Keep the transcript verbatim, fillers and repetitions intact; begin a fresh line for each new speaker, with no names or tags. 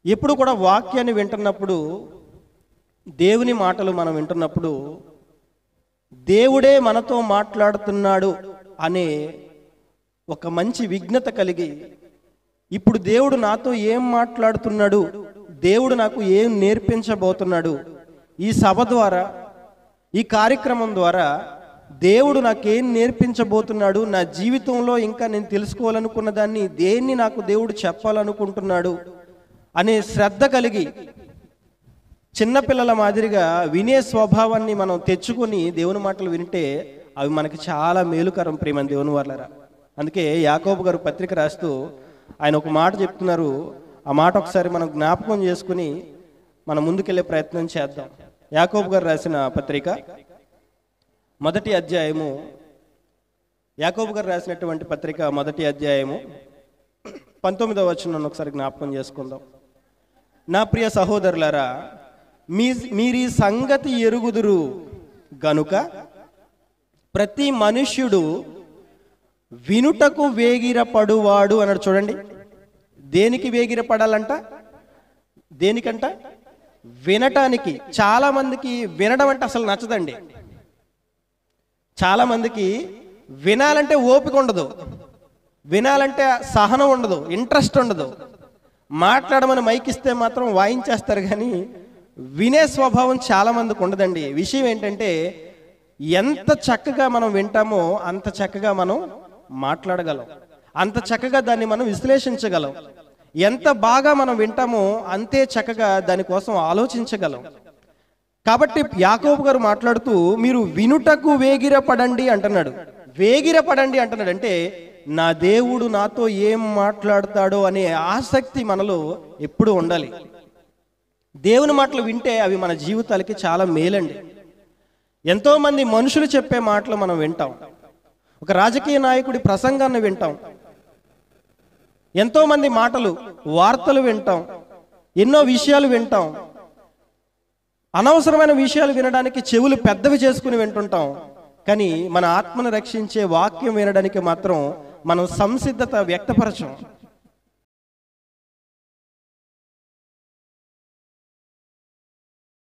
ఎప్పుడు కూడా వాక్యాన్ని వింటున్నప్పుడు, దేవుని మాటలు మనం వింటున్నప్పుడు దేవుడే మనతో మాట్లాడుతున్నాడు అనే ఒక మంచి విజ్ఞత కలిగి, ఇప్పుడు దేవుడు నాతో ఏం మాట్లాడుతున్నాడు, దేవుడు నాకు ఏం నేర్పించబోతున్నాడు, ఈ సభ ద్వారా, ఈ కార్యక్రమం ద్వారా దేవుడు నాకేం నేర్పించబోతున్నాడు, నా జీవితంలో ఇంకా నేను తెలుసుకోవాలనుకున్న దాన్ని దేన్ని నాకు దేవుడు చెప్పాలనుకుంటున్నాడు అనే శ్రద్ధ కలిగి, చిన్నపిల్లల మాదిరిగా వినే స్వభావాన్ని మనం తెచ్చుకొని దేవుని మాటలు వింటే అవి మనకి చాలా మేలుకరం. ప్రేమ దేవుని వాళ్ళరా, అందుకే యాకోబు గారు పత్రిక రాస్తూ ఆయన ఒక మాట చెప్తున్నారు. ఆ మాట ఒకసారి మనం జ్ఞాపకం చేసుకుని మనం ముందుకెళ్ళే ప్రయత్నం చేద్దాం. యాకోబు గారు రాసిన పత్రిక మొదటి అధ్యాయము, యాకోబు గారు రాసినటువంటి పత్రిక మొదటి అధ్యాయము పంతొమ్మిదవ వచనం ఒకసారి జ్ఞాపకం చేసుకుందాం. నా ప్రియ సహోదరులారా, మీ మీరీ సంగతి ఎరుగుదురు గనుక ప్రతి మనుష్యుడు వినుటకు వేగిరపడువాడు అన్నాడు. చూడండి, దేనికి వేగిరపడాలంట? దేనికంట? వినటానికి. చాలా మందికి వినడం అంటే అసలు నచ్చదండి. చాలా మందికి వినాలంటే ఓపిక ఉండదు, వినాలంటే సహనం ఉండదు, ఇంట్రెస్ట్ ఉండదు. మాట్లాడమని మైక్ ఇస్తే మాత్రం వాయించేస్తారు, కానీ వినే స్వభావం చాలా మందికి ఉండదండి. విషయం ఏంటంటే, ఎంత చక్కగా మనం వింటామో అంత చక్కగా మనం మాట్లాడగలం, అంత చక్కగా దాన్ని మనం విశ్లేషించగలం. ఎంత బాగా మనం వింటామో అంతే చక్కగా దానికోసం ఆలోచించగలం. కాబట్టి యాకోబు గారు మాట్లాడుతూ మీరు వినుటకు వేగిరపడండి అంటున్నాడు. వేగిరపడండి అంటున్నాడు అంటే నా దేవుడు నాతో ఏం మాట్లాడతాడో అనే ఆసక్తి మనలో ఎప్పుడు ఉండాలి. దేవుని మాటలు వింటే అవి మన జీవితాలకి చాలా మేలండి. ఎంతోమంది మనుషులు చెప్పే మాటలు మనం వింటాం, ఒక రాజకీయ నాయకుడి ప్రసంగాన్ని వింటాం, ఎంతోమంది మాటలు, వార్తలు వింటాం, ఎన్నో విషయాలు వింటాం. అనవసరమైన విషయాలు వినడానికి చెవులు పెద్దవి చేసుకుని వింటుంటాం, కానీ మన ఆత్మను రక్షించే వాక్యం వినడానికి మాత్రం మనం సంసిద్ధత వ్యక్తపరచం.